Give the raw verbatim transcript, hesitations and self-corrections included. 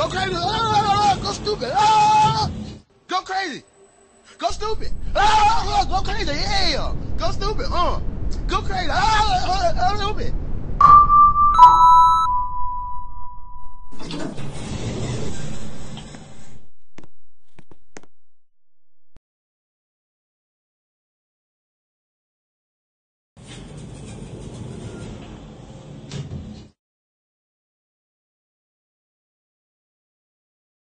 Go crazy. Ah, go stupid. Ah, go crazy. Go stupid. Ah, go crazy. Yeah. Go stupid. Uh. Go crazy. Ah, ah, ah, stupid.